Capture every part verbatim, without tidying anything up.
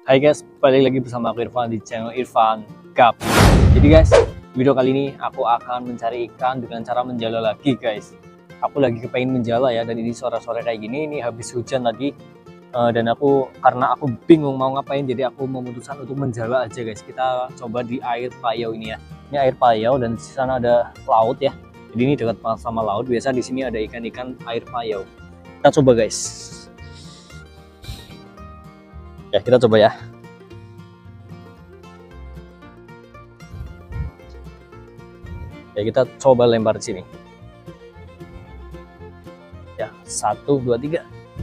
Hai guys, balik lagi bersama aku Irfan di channel Irfan Cup. Jadi guys, video kali ini aku akan mencari ikan dengan cara menjala lagi guys. Aku lagi kepengen menjala ya, dan ini sore-sore kayak gini, ini habis hujan tadi. Uh, dan aku, karena aku bingung mau ngapain, jadi aku memutuskan untuk menjala aja guys. Kita coba di air payau ini ya. Ini air payau dan di sana ada laut ya. Jadi ini dekat banget sama laut, biasa di sini ada ikan-ikan air payau. Kita coba guys. Ya, kita coba ya. Ya, kita coba lempar di sini. Ya, satu, dua, tiga.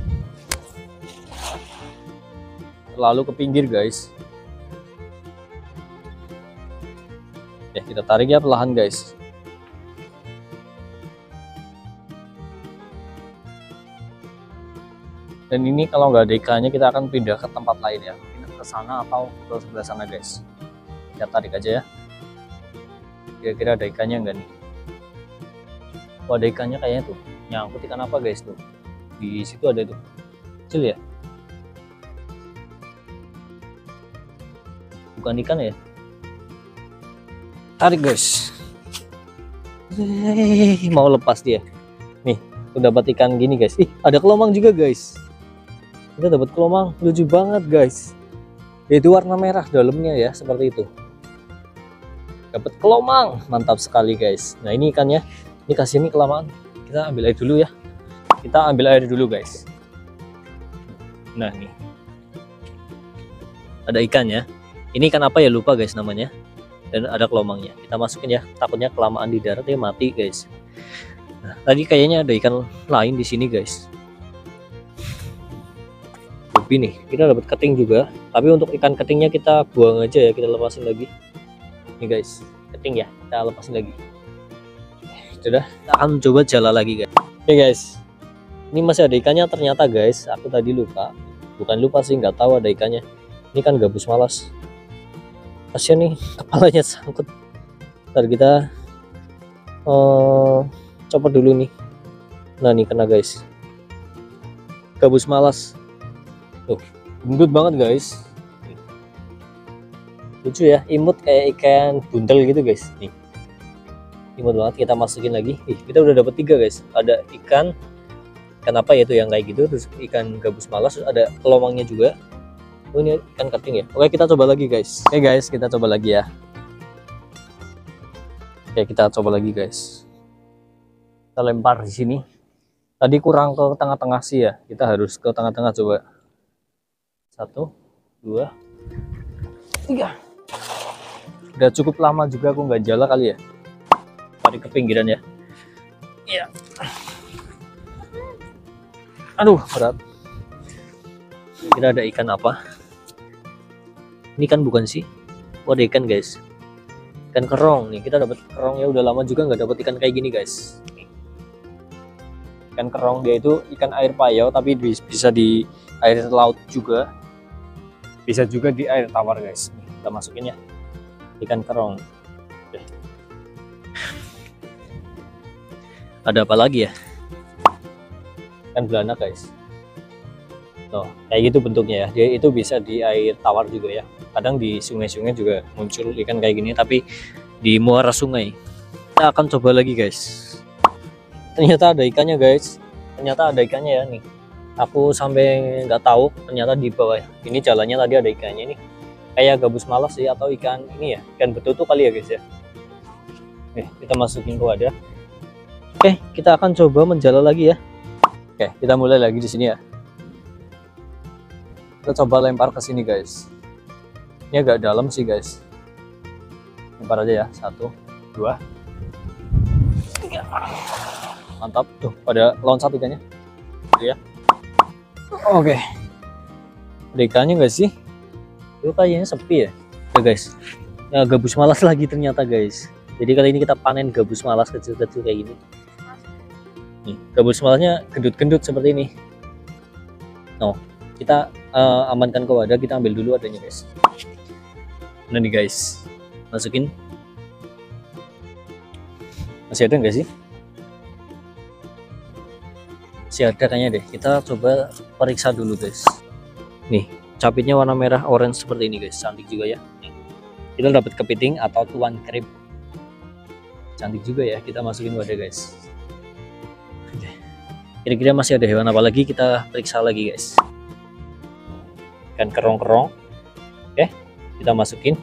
Lalu ke pinggir guys. Ya, kita tarik ya perlahan guys. Dan ini kalau nggak ada ikannya, kita akan pindah ke tempat lain ya, pindah ke sana atau ke sebelah sana guys. Kita tarik aja ya. Kira-kira ada ikannya nggak nih? Oh, ada ikannya kayaknya tuh. Nyangkut ikan apa guys tuh? Di situ ada tuh. Kecil ya? Bukan ikan ya? Tarik guys. Hei, mau lepas dia. Nih, udah dapat ikan gini guys. Ih, ada kelomang juga guys. Kita dapat kelomang, lucu banget guys. Itu warna merah dalamnya ya, seperti itu. Dapat kelomang, mantap sekali guys. Nah ini ikannya, ini kasih ini kelamaan. Kita ambil air dulu ya. Kita ambil air dulu guys. Nah nih, ada ikannya. Ini ikan apa ya, lupa guys namanya. Dan ada kelomangnya. Kita masukin ya. Takutnya kelamaan di darat dia mati guys. Nah, tadi kayaknya ada ikan lain di sini guys. Nih kita dapat keting juga, tapi untuk ikan ketingnya kita buang aja ya, kita lepasin lagi nih guys. Keting ya kita lepasin lagi. Sudah, kita akan coba jala lagi guys. Oke guys, ini masih ada ikannya ternyata guys. Aku tadi lupa, bukan lupa sih, nggak tahu ada ikannya. Ini kan gabus malas, kasian nih kepalanya sangkut. Ntar kita uh, copot dulu nih. Nah nih kena guys, gabus malas. Tuh, gendut banget guys. Lucu ya, imut kayak ikan buntel gitu guys. Nih, imut banget. Kita masukin lagi. Ih, kita udah dapat tiga guys. Ada ikan, ikan apa ya itu yang kayak gitu. Terus ikan gabus malas. Terus ada kelomangnya juga. Oh ini ikan keting ya. Oke, kita coba lagi guys. Oke guys, kita coba lagi ya. Oke, kita coba lagi guys. Kita lempar di sini. Tadi kurang ke tengah-tengah sih ya. Kita harus ke tengah-tengah coba. Satu, dua, tiga. Udah cukup lama juga aku nggak jala kali ya. Tarik ke pinggiran ya. Iya. Aduh, berat. Kira ada ikan apa? Ini kan bukan sih. Oh, ada ikan guys. Ikan kerong nih. Kita dapat kerong ya. Udah lama juga nggak dapat ikan kayak gini guys. Ikan kerong dia itu ikan air payau, tapi bisa di air laut juga. Bisa juga di air tawar guys. Kita masukin ya ikan kerong. Oke. Ada apa lagi ya? Ikan belanak guys. Tuh, kayak gitu bentuknya ya. Dia itu bisa di air tawar juga ya. Kadang di sungai-sungai juga muncul ikan kayak gini, tapi di muara sungai. Kita akan coba lagi guys. Ternyata ada ikannya guys. Ternyata ada ikannya ya nih. Aku sampai nggak tahu ternyata di bawah ini jalannya tadi ada ikannya nih, kayak gabus malas sih atau ikan ini ya, ikan betutu kali ya guys ya. Oke, kita masukin ke wadah. Oke, kita akan coba menjala lagi ya. Oke, kita mulai lagi di sini ya. Kita coba lempar ke sini guys. Ini agak dalam sih guys. Lempar aja ya, satu, dua, tiga. Mantap tuh, pada loncat ikannya. Ya. Oke, ada ikannya nggak sih? Itu kayaknya sepi ya. Ya guys, ya, gabus malas lagi ternyata guys. Jadi kali ini kita panen gabus malas kecil-kecil kayak gini. Nih, gabus malasnya gendut-gendut seperti ini. No, kita uh, amankan ke wadah. Kita ambil dulu adanya guys. Nah nih guys, masukin. Masih ada nggak sih? Masih ada kayaknya deh. Kita coba periksa dulu guys. Nih, capitnya warna merah orange seperti ini guys, cantik juga ya. Kita dapat kepiting atau tuan krip, cantik juga ya. Kita masukin wadah guys. Kira-kira masih ada hewan apa lagi, kita periksa lagi guys. Ikan kerong-kerong, oke kita masukin.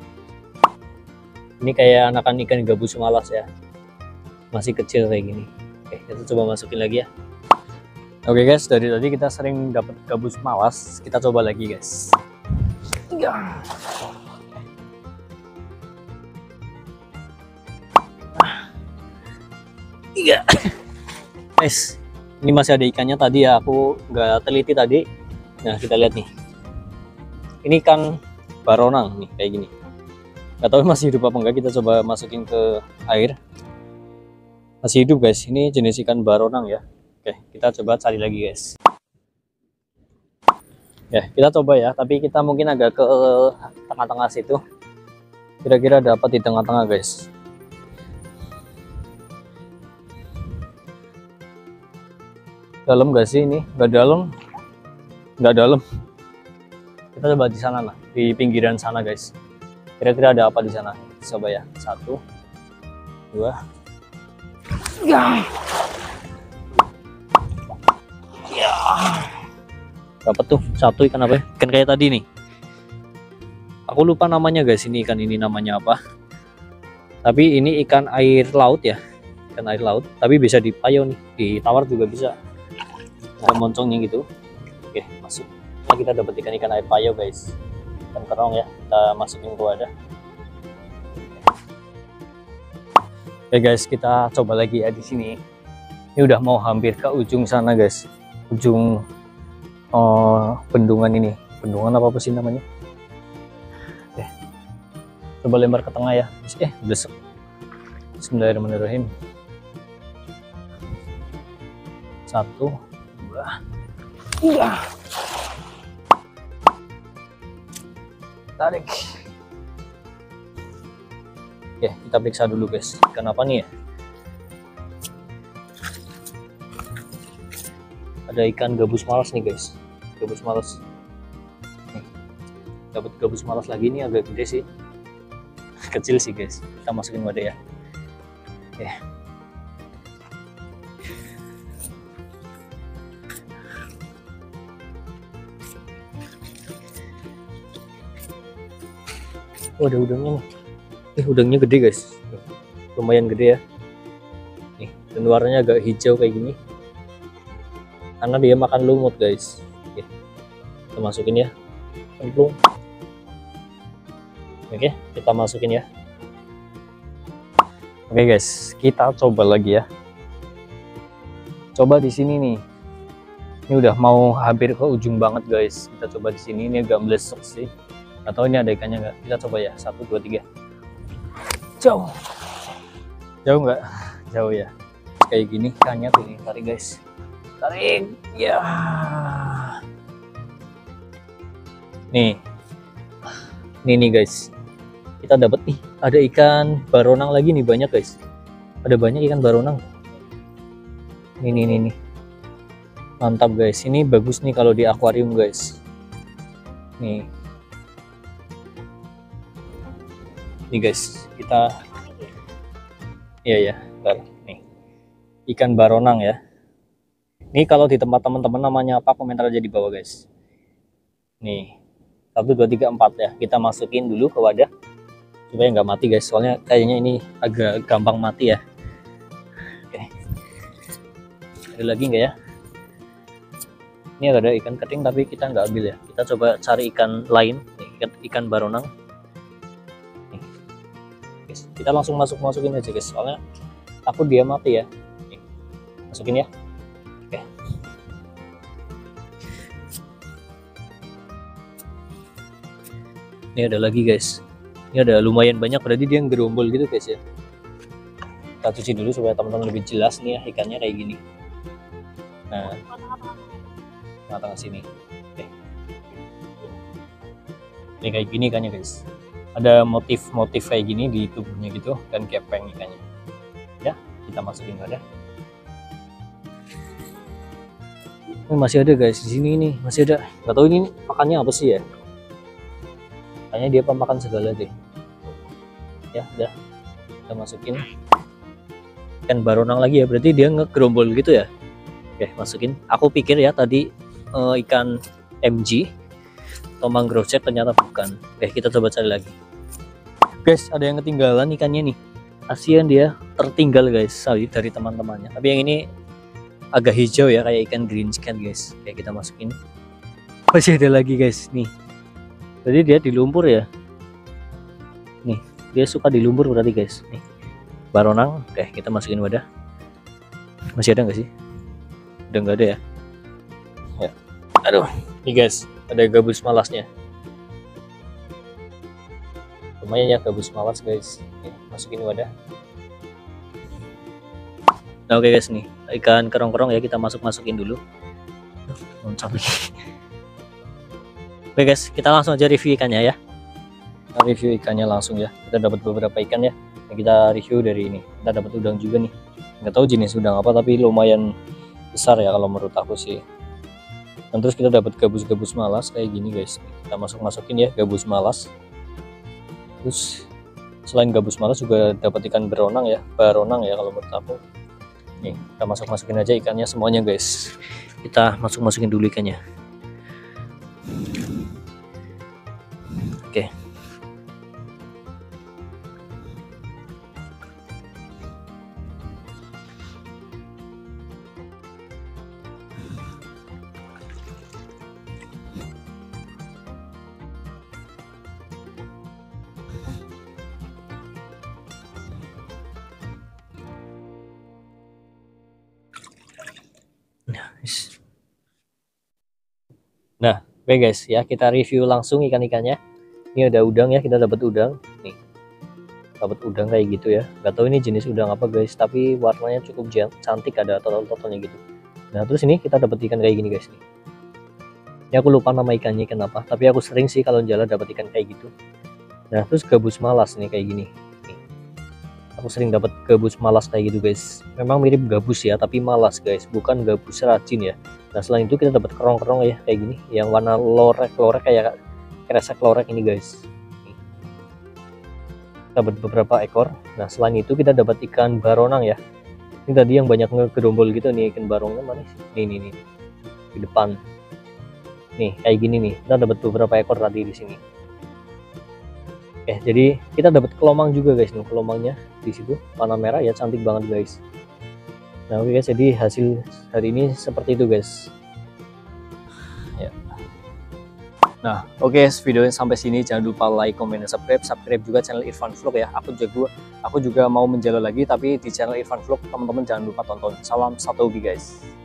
Ini kayak anakan ikan gabus malas ya, masih kecil kayak gini. Oke kita coba masukin lagi ya. Oke guys, dari tadi kita sering dapat gabus malas, kita coba lagi guys. Tiga. Tiga. Guys, ini masih ada ikannya tadi ya, aku nggak teliti tadi. Nah kita lihat nih, ini ikan baronang nih kayak gini. Nggak tahu masih hidup apa enggak, kita coba masukin ke air. Masih hidup guys, ini jenis ikan baronang ya. Oke, kita coba cari lagi guys. Ya, kita coba ya, tapi kita mungkin agak ke tengah-tengah situ. Kira-kira dapat di tengah-tengah guys. Dalam gak sih ini? Nggak dalam. Nggak dalam. Kita coba di sana lah, di pinggiran sana guys. Kira-kira ada apa di sana? Coba ya, satu, dua, ya. Ya, dapat tuh satu ikan apa ya? Ikan kayak tadi nih. Aku lupa namanya guys, ini ikan ini namanya apa. Tapi ini ikan air laut ya, ikan air laut. Tapi bisa dipayo nih, ditawar juga bisa. Ada moncongnya gitu. Oke, masuk. Nah, kita dapat ikan-ikan air payo guys. Ikan kerong ya, kita masukin ke wadah. Oke guys, kita coba lagi ya di sini. Ini udah mau hampir ke ujung sana guys. Ujung uh, bendungan ini, bendungan apa, apa sih namanya? Oke. Coba lempar ke tengah ya. Eh, blesek. Bismillahirrahmanirrahim. Satu, dua, tiga. Tarik. Oke, kita periksa dulu guys. Ikan apa nih ya? Ada ikan gabus malas nih guys, gabus malas. Nih, dapat gabus malas lagi, nih agak gede sih, kecil sih guys. Kita masukin wadah ya. Oke. Oh, ada udangnya nih. Eh, udangnya gede guys, lumayan gede ya. Nih, dan warnanya agak hijau kayak gini. Karena dia makan lumut guys. Oke, kita masukin ya. Cemplung. Oke, kita masukin ya. Oke guys, kita coba lagi ya. Coba di sini nih. Ini udah mau hampir ke ujung banget guys. Kita coba di sini, ini agak melesek sih. Atau ini ada ikannya nggak? Kita coba ya. Satu, dua, tiga. Jauh. Jauh nggak? Jauh ya. Kayak gini ikannya tuh, ini tarik guys. Tarik ya. Nih, nih nih guys, kita dapat nih, ada ikan baronang lagi nih, banyak guys, ada banyak ikan baronang. Nih nih nih nih, mantap guys. Ini bagus nih kalau di akuarium guys. Nih, nih guys, kita, iya ya, bentar. Nih, ikan baronang ya. Ini kalau di tempat teman-teman namanya apa, komentar aja di bawah guys. Nih, satu, dua, tiga, empat ya. Kita masukin dulu ke wadah supaya nggak mati guys. Soalnya kayaknya ini agak gampang mati ya. Oke. Ada lagi nggak ya? Ini ada ikan keting tapi kita nggak ambil ya. Kita coba cari ikan lain. Nih, ikan, ikan baronang. Nih. Guys, kita langsung masuk masukin aja guys. Soalnya takut dia mati ya. Nih, masukin ya. Oke. Ini ada lagi guys. Ini ada lumayan banyak, berarti dia gerombol gitu guys ya. Kita cuci dulu supaya teman-teman lebih jelas nih ya ikannya kayak gini. Nah, tengah-tengah sini. Oke. Ini kayak gini ikannya guys. Ada motif-motif kayak gini di tubuhnya gitu, dan kepeng ikannya. Ya, kita masukin wadah. Ini masih ada guys di sini nih, masih ada. Nggak tahu ini makannya apa sih ya. Kayaknya dia pemakan segala deh. Ya, udah. Kita masukin. Ikan baronang lagi ya, berarti dia ngegerombol gitu ya. Oke, masukin. Aku pikir ya tadi uh, ikan M G atau mangrove shark, ternyata bukan. Oke, kita coba cari lagi. Guys, ada yang ketinggalan ikannya nih. Kasihan dia tertinggal guys dari teman-temannya. Tapi yang ini agak hijau ya, kayak ikan green scan guys. Kayak kita masukin. Masih ada lagi guys nih. Jadi dia di lumpur ya. Nih, dia suka di lumpur berarti guys. Nih, baronang. Oke, kita masukin wadah. Masih ada nggak sih? Udah nggak ada ya. Ya. Aduh, nih guys, ada gabus malasnya. Lumayan ya gabus malas guys. Oke, masukin wadah. Nah, oke guys, nih ikan kerong-kerong ya, kita masuk masukin dulu. Loncat lagi. Oke guys, kita langsung aja review ikannya ya. Kita review ikannya langsung ya. Kita dapat beberapa ikan ya. Yang kita review dari ini. Kita dapat udang juga nih. Nggak tahu jenis udang apa, tapi lumayan besar ya kalau menurut aku sih. Dan terus kita dapat gabus-gabus malas kayak gini guys. Kita masuk masukin ya gabus malas. Terus selain gabus malas juga dapat ikan beronang ya, baronang ya kalau menurut aku. Nih, kita masuk masukin aja ikannya semuanya guys. Kita masuk masukin dulu ikannya. Oke. Nah, oke okay guys ya, kita review langsung ikan-ikannya. Ini ada udang ya, kita dapat udang nih, dapat udang kayak gitu ya. Gak tahu ini jenis udang apa guys, tapi warnanya cukup cantik, ada total-totalnya gitu. Nah, terus ini kita dapat ikan kayak gini guys nih. Ini aku lupa nama ikannya ikan apa, tapi aku sering sih kalau jalan dapat ikan kayak gitu. Nah, terus gabus malas nih kayak gini. Nih. Aku sering dapat gabus malas kayak gitu guys. Memang mirip gabus ya, tapi malas guys, bukan gabus rajin ya. Nah, selain itu kita dapat kerong-kerong ya kayak gini, yang warna lorek-lorek kayak kresek lorek ini guys. Dapat beberapa ekor. Nah, selain itu kita dapat ikan baronang ya. Ini tadi yang banyak ngegerombol gitu nih, ikan baronang mana sih? Nih nih nih. Di depan. Nih, kayak gini nih. Kita dapat beberapa ekor tadi di sini. Oke, jadi kita dapat kelomang juga guys nih, kelomangnya di situ warna merah ya, cantik banget guys. Nah, oke guys, jadi hasil hari ini seperti itu guys. Ya. Nah, oke okay, videonya sampai sini, jangan lupa like, comment, dan subscribe. Subscribe juga channel Irfan Vlog ya. Aku juga aku juga mau menjalan lagi, tapi di channel Irfan Vlog teman-teman jangan lupa tonton. Salam satu hobi guys.